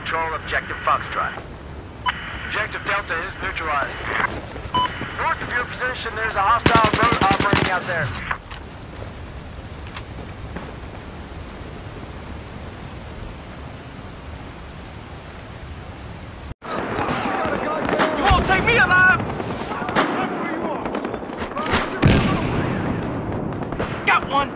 control objective Foxtrot. Objective Delta is neutralized. North of your position, there's a hostile boat operating out there. You won't take me alive! Got one!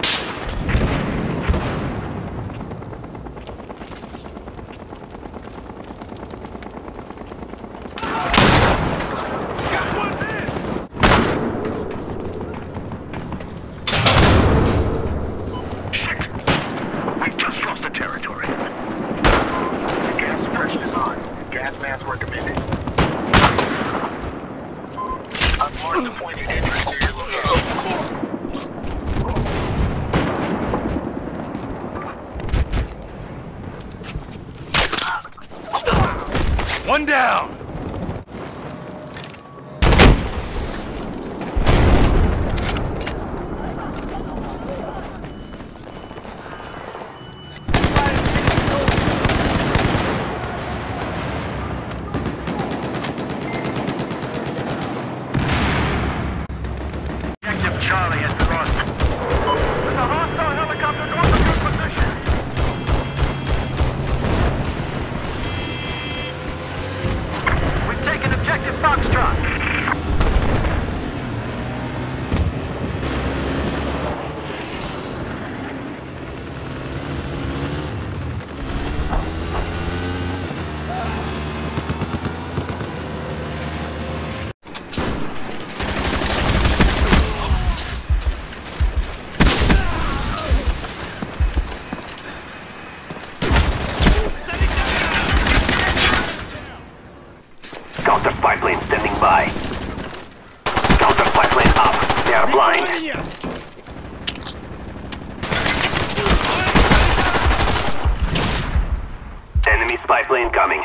Gas mask recommended. I've marked the point of interest near your location. One down! Charlie has been lost. There's a hostile helicopter north of your position. We've taken objective Foxtrot. Counter spy plane standing by. Counter spy plane up. They are blind. Enemy spy plane coming.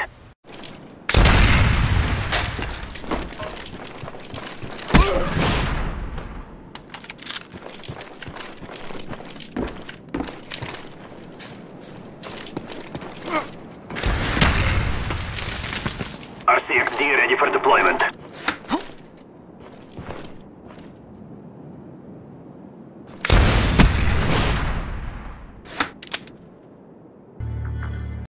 RCXD ready for deployment.